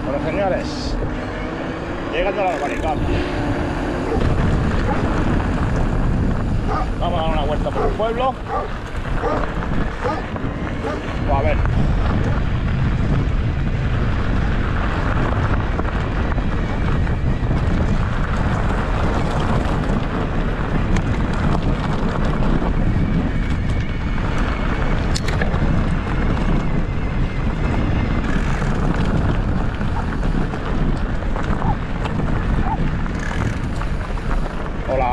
Bueno, señores, llegando a la barricada. Vamos a dar una vuelta por el pueblo. A ver. Hola.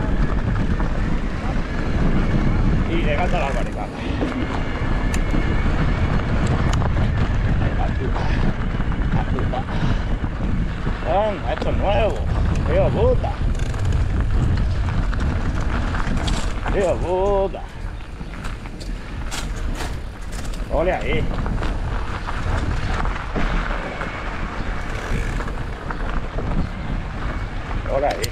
Y llegando a la barricada. Esto es nuevo. Tío puta. Tío puta. Ole ahí. Ole ahí.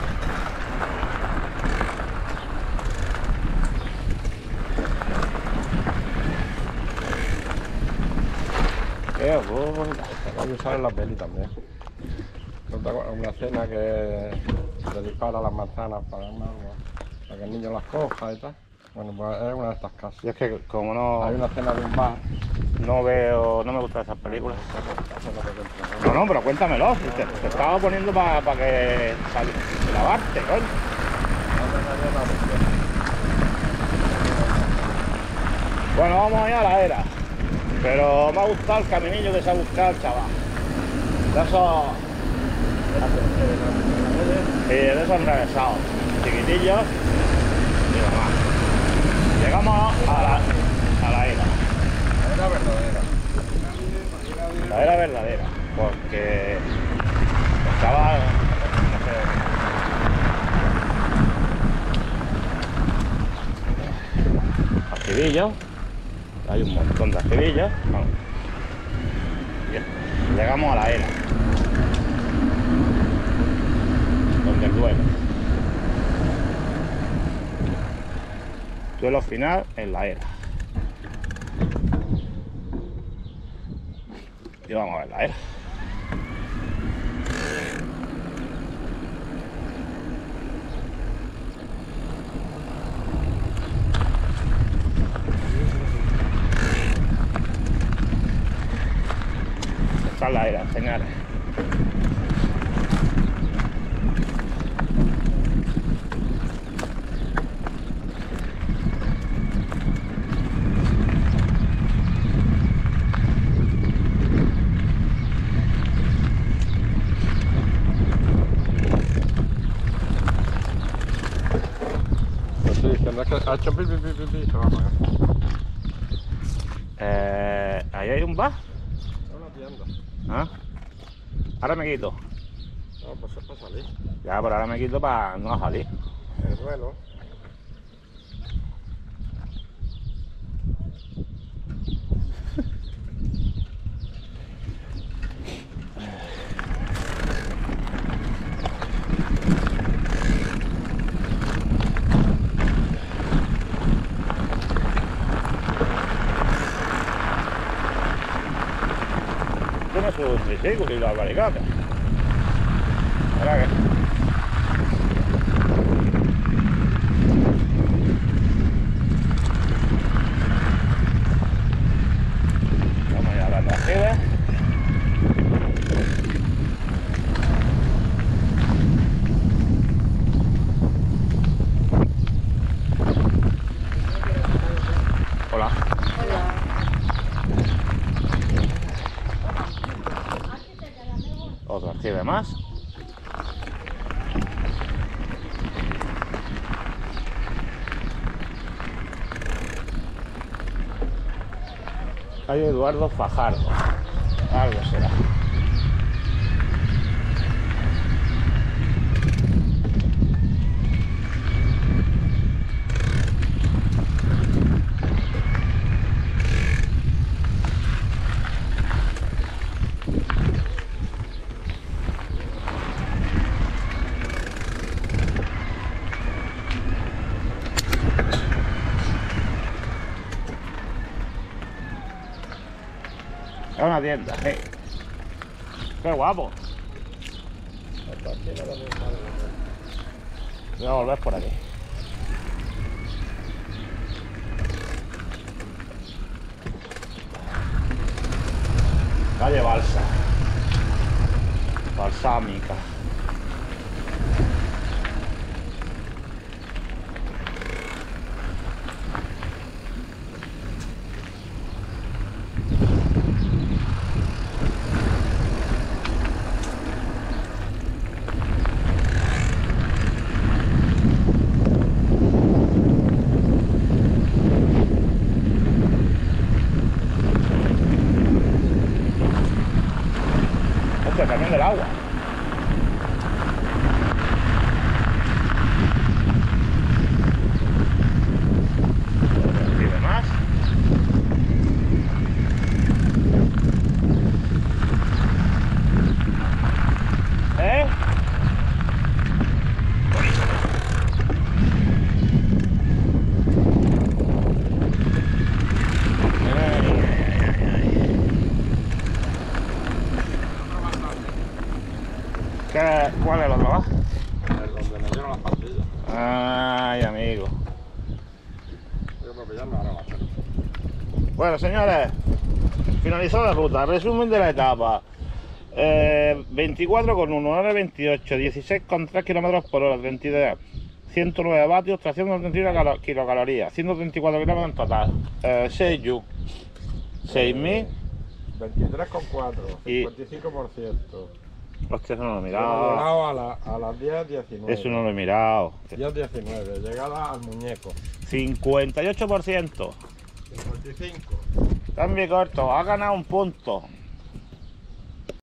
Qué puta. Hay que usar en la peli también. Una cena que se dispara las manzanas para que el niño las coja y tal. Bueno, pues es una de estas casas. Y es que como no... Hay una cena de un bar. No veo, no me gustan esas películas. No, pero cuéntamelo. Te estaba poniendo para que lavarte, coño. Bueno, vamos allá a la era. Pero me ha gustado el caminillo que se ha buscado el chaval. De esos... Sí, de esos enrevesados. Chiquitillos. Y demás. Llegamos a la era. La era verdadera. La era verdadera, porque el chaval, no sé, arcibillos, hay un montón de arcibillos, vamos. Bien. Llegamos a la era, donde el duelo final en la era. Y vamos a ver la era. Esta es la era, señores. Ha hecho pi, se va a apagar. Ahí hay un bar. Es una tienda. ¿Ah? Ahora me quito. No, pues es para salir. Ya, pero ahora me quito para no salir. El duelo. Tiene su triciclo y la barricada. ¿Verdad que? Vamos a ir a la trasera. Hola. Otro archive más. Calle Eduardo Fajardo. Algo será. Es una tienda, Qué guapo. Hasta aquí no lo dejo. Voy a volver por aquí. Calle Balsa. Balsámica. Hostia, el camión del agua. Y demás. ¿Eh? ¿Cuál es el otro más? Donde me dieron las pastillas. Ay, amigo. Yo creo que ya no hará la pena. Bueno, señores, finalizó la ruta. Resumen de la etapa. 24,1, hora 28, 16,3 km por hora, 32, 109 vatios, tracción de 31 kilocalorías, 134 kilómetros en total. 6 yu, 6.000. 23,4, Y- 55%. Hostia, eso no lo he Hemos mirado. volado a las 10:19. Eso no lo he mirado. 10:19, llegada al muñeco. 58%. 55. Cambio corto, ha ganado un punto.